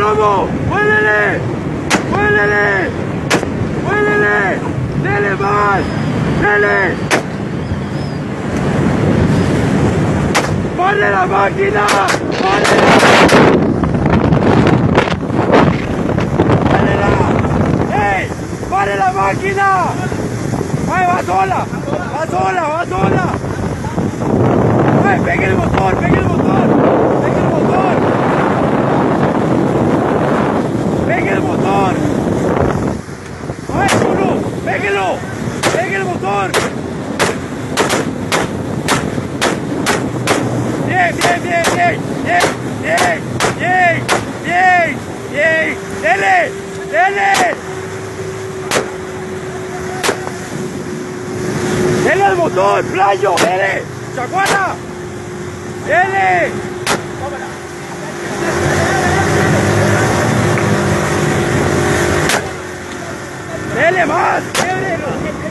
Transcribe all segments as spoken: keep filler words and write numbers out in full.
plomo! ¡Muélele! ¡Muélele! ¡Muélele! ¡Dele más! ¡Dele! ¡Pare la máquina! ¡Párela! ¡Párela! ¡Ey! ¡Pare la máquina! ¡Ay, va sola! ¡Va sola! ¡Va sola! ¡Ay, pegue el motor! ¡Pegue el motor! ¡Pegue el motor! ¡Pegue el motor! ¡Ay, chulo! ¡Péguelo! ¡Pegue el motor! ¡Bien, bien, bien, bien! ¡Bien, bien, bien, bien, bien! ¡Dele! ¡Dele! ¡Dele al motor, playo! ¡Dele! ¡Chaguana! ¡Dele! ¡Dele más! ¡Quiebrelo!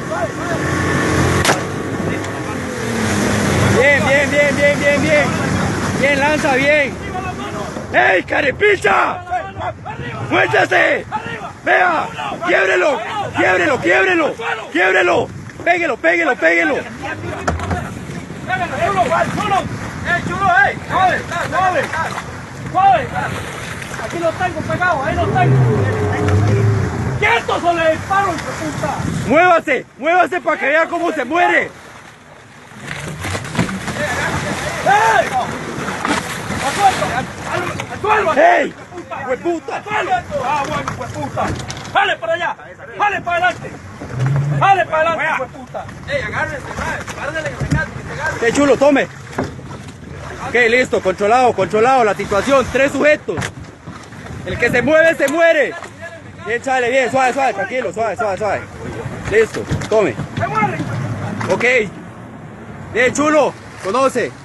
Bien, bien, bien, bien, bien, bien. Bien, lanza, bien. ¡Ey, carepicha! ¡Muéstrase! ¡Vea! ¡Quiebrelo! ¡Quiebrelo, quiebrelo! ¡Quiebrelo! ¡Péguelo, péguelo, péguelo! ¡Chulo, chulo! ¡Eh, chulo, eh! ¡Suave, suave! ¡Suave! Aquí lo tengo pegado, ahí lo tengo. ¡Quieto, se le disparo, hijo de puta! ¡Muévase! ¡Muévase para que vea cómo se muere! ¡Ey! ¡Al suelo! ¡Al suelo! ¡Ey! ¡Hueputa! ¡Al suelo! ¡Ah, bueno, hijo de puta! ¡Jale para allá! ¡Jale para adelante! ¡Jale para adelante, hijo de puta! ¡Ey, agárrense, agárrenle que se cate, que se cate! ¡Qué chulo, tome! Ok, listo, controlado, controlado la situación. Tres sujetos. El que se mueve, se muere. Bien, chale, bien, suave, suave, tranquilo, suave, suave, suave. Listo, tome. ¡Se muere! Ok. Bien, chulo, conoce.